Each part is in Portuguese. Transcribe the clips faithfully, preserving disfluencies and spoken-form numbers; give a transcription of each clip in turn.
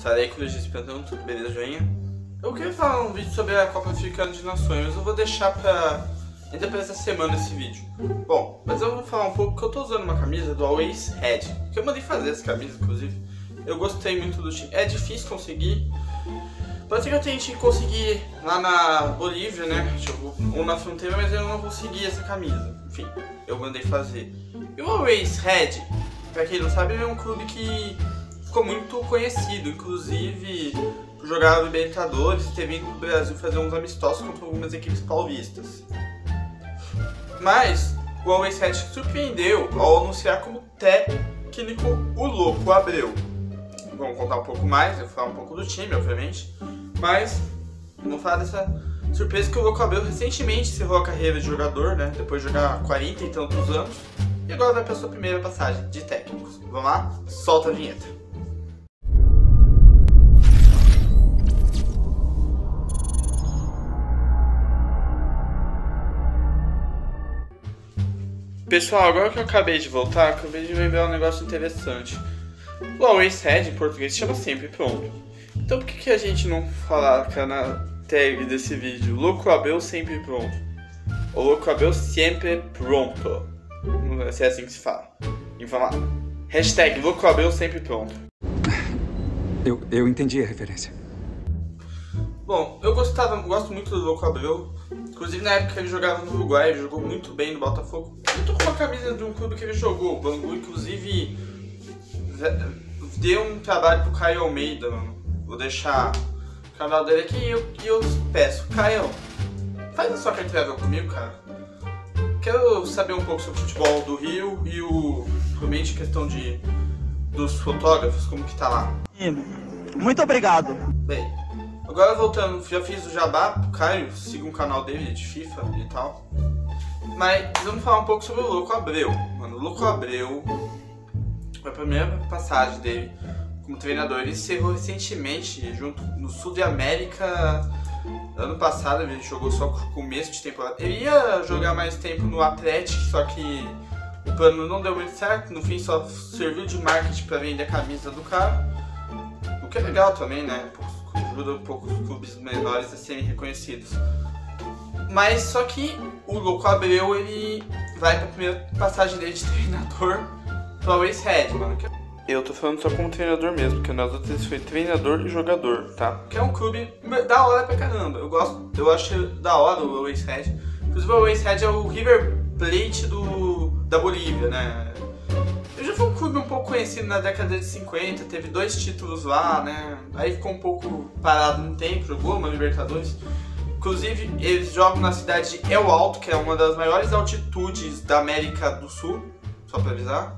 Estarei com o Legis Pentão, tudo beleza, joinha? Eu queria falar um vídeo sobre a Copa Africana de Nações, mas eu vou deixar pra... ainda pra essa semana esse vídeo. Bom, mas eu vou falar um pouco que eu tô usando uma camisa do Always Red, que eu mandei fazer essa camisa, inclusive. Eu gostei muito do time. É difícil conseguir. Pode ser que eu tente conseguir lá na Bolívia, né? Tipo, ou na fronteira, mas eu não consegui essa camisa. Enfim, eu mandei fazer. E o Always Red, pra quem não sabe, é um clube que ficou muito conhecido, inclusive por jogar no Libertadores e ter vindo pro Brasil fazer uns amistosos contra algumas equipes paulistas. Mas o Always Red surpreendeu ao anunciar como técnico o Louco Abreu. Vamos contar um pouco mais, eu vou falar um pouco do time, obviamente, mas vamos falar dessa surpresa que o Louco Abreu recentemente encerrou a carreira de jogador, né? Depois de jogar quarenta e tantos anos, e agora vai para sua primeira passagem de técnicos. Vamos lá? Solta a vinheta. Pessoal, agora que eu acabei de voltar, acabei de lembrar um negócio interessante. O Always Red em português chama sempre pronto. Então por que, que a gente não coloca na tag desse vídeo Louco Abreu sempre pronto? Ou Louco Abreu sempre pronto. Não sei se é assim que se fala. E vamos lá. Hashtag Louco Abreu sempre pronto. Eu, eu entendi a referência. Bom, eu gostava, gosto muito do Louco Abreu. Inclusive na época que ele jogava no Uruguai, ele jogou muito bem no Botafogo. Eu tô com uma camisa de um clube que ele jogou, o Bangu, inclusive deu um trabalho pro Caio Almeida, mano. Vou deixar o canal dele aqui e eu, e eu peço, Caio, faz a sua carteira comigo, cara. Quero saber um pouco sobre o futebol do Rio e o realmente questão de dos fotógrafos, como que tá lá. Muito obrigado. Bem, agora voltando, já fiz o jabá pro Caio, siga um canal dele de FIFA e tal. Mas vamos falar um pouco sobre o Louco Abreu. Mano, o Louco Abreu foi a primeira passagem dele como treinador. Ele encerrou recentemente, junto no Sul de América. Ano passado ele jogou só com o começo de temporada. Ele ia jogar mais tempo no Atlético, só que o plano não deu muito certo. No fim só serviu de marketing para vender a camisa do cara. O que é legal também, né? Ajuda um pouco os clubes menores a serem reconhecidos. Mas só que o Louco Abreu, ele vai para a primeira passagem dele de treinador pro Always Red, mano. Eu tô falando só como treinador mesmo, porque nas outras foi treinador e jogador, tá? Que é um clube da hora pra caramba. Eu gosto, eu acho da hora o Always Red. Inclusive o Always Red é o River Plate do, da Bolívia, né? Eu já fui um clube um pouco conhecido na década de cinquenta, teve dois títulos lá, né? Aí ficou um pouco parado no tempo, jogou uma Libertadores. Inclusive, eles jogam na cidade de El Alto, que é uma das maiores altitudes da América do Sul, só pra avisar.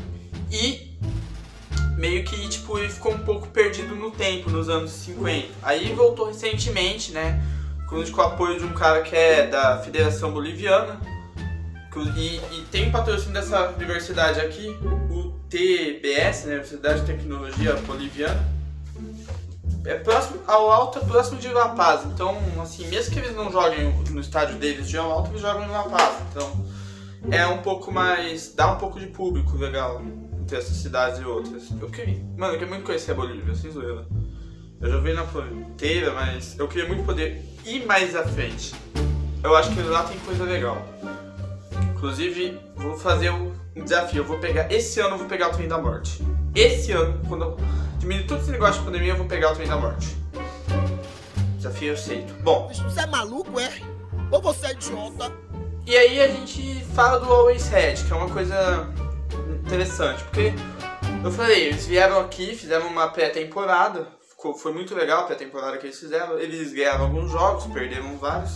E meio que, tipo, ele ficou um pouco perdido no tempo, nos anos cinquenta. Aí voltou recentemente, né, com o apoio de um cara que é da Federação Boliviana. E, e tem o patrocínio dessa universidade aqui, o T B S, né, Universidade de Tecnologia Boliviana. É próximo ao Alto, é próximo de La Paz. Então, assim, mesmo que eles não joguem no estádio deles de El Alto, eles jogam em La Paz. Então, é um pouco mais... dá um pouco de público legal entre essas cidades e outras. Eu queria... Mano, eu queria muito conhecer a Bolívia, sem zoeira. Eu já vi na fronteira, mas eu queria muito poder ir mais à frente. Eu acho que lá tem coisa legal. Inclusive, vou fazer um desafio. Eu vou pegar... Esse ano eu vou pegar o Trem da Morte. Esse ano, quando eu diminuir todo esse negócio de pandemia, eu vou pegar o Trem da Morte. Desafio eu aceito. Bom... Você é maluco, é? Ou você é idiota? E aí a gente fala do Always Red, que é uma coisa interessante, porque eu falei, eles vieram aqui, fizeram uma pré-temporada, foi muito legal a pré-temporada que eles fizeram, eles ganharam alguns jogos, perderam vários,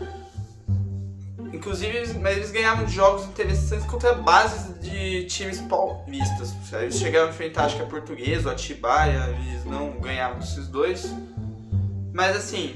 inclusive, mas eles ganharam jogos interessantes contra bases de times paulistas. Eles chegaram a enfrentar, acho que a Portuguesa, o Atibaia, eles não ganharam desses dois, mas assim,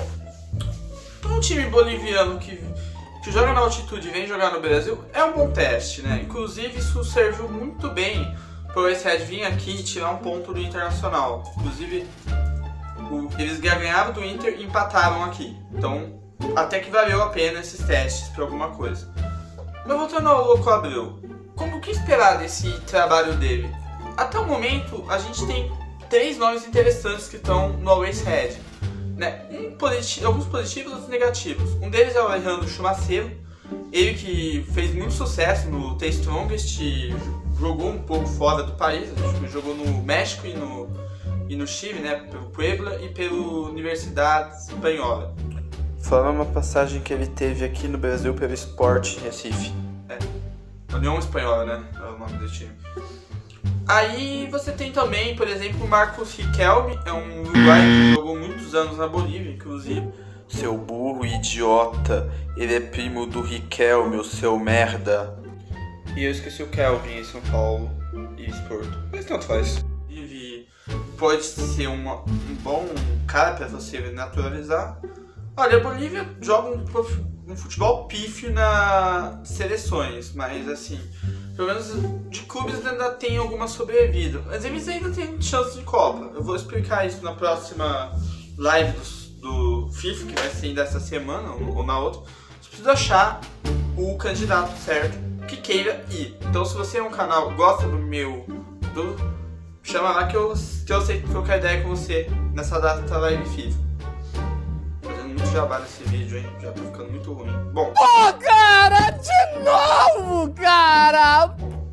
um time boliviano que que joga na altitude e vem jogar no Brasil, é um bom teste, né? Inclusive, isso serviu muito bem para o Always Red vir aqui e tirar um ponto do Internacional. Inclusive, o, eles ganharam do Inter e empataram aqui. Então, até que valeu a pena esses testes para alguma coisa. Mas voltando ao Louco Abreu, como que esperar desse trabalho dele? Até o momento, a gente tem três nomes interessantes que estão no Always Red, né? Um positivo, alguns positivos e outros negativos. Um deles é o Alejandro Chumacero, ele que fez muito sucesso no The Strongest e jogou um pouco fora do país, jogou no México e no, e no Chile, né? Pelo Puebla e pela Universidade Espanhola. Fora uma passagem que ele teve aqui no Brasil pelo Sport Recife. É, União Espanhola, né? É o nome do time. Aí você tem também, por exemplo, o Marcos Riquelme, é um uruguaio que jogou muitos anos na Bolívia, inclusive. Seu burro idiota, ele é primo do Riquelme, o seu merda. E eu esqueci o Kelvin em São Paulo e Porto, mas tanto faz. Ele pode ser uma, um bom cara para você naturalizar. Olha, a Bolívia joga um, um futebol pífio nas seleções, mas assim, pelo menos de clubes ainda tem alguma sobrevida. Mas eles ainda têm chance de Copa. Eu vou explicar isso na próxima live do, do FIFA, que vai ser ainda essa semana ou na outra. Você precisa achar o candidato certo que queira ir. Então se você é um canal que gosta do meu, do, chama lá que eu, que eu sei trocar ideia com você nessa data da live FIFA. Muito jabá nesse vídeo, hein? Já tá ficando muito ruim. Bom. Pô, cara! De novo, cara!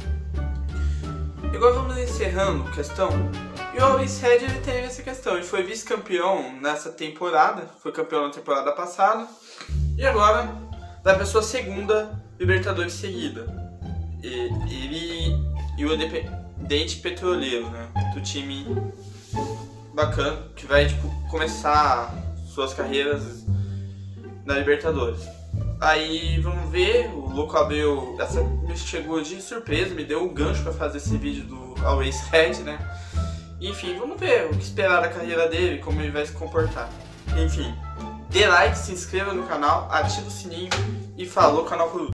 E agora vamos encerrando a questão. E o Always Red, ele teve essa questão. Ele foi vice-campeão nessa temporada. Foi campeão na temporada passada. E agora vai pra sua segunda Libertadores seguida. E, ele e o Independente Petroleiro, né? Do time bacana. Que vai, tipo, começar suas carreiras na Libertadores. Aí vamos ver, o Louco Abreu essa me chegou de surpresa, me deu um gancho para fazer esse vídeo do Always Red, né? Enfim, vamos ver o que esperar da carreira dele, como ele vai se comportar. Enfim, dê like, se inscreva no canal, ative o sininho e falou, canal Coruja.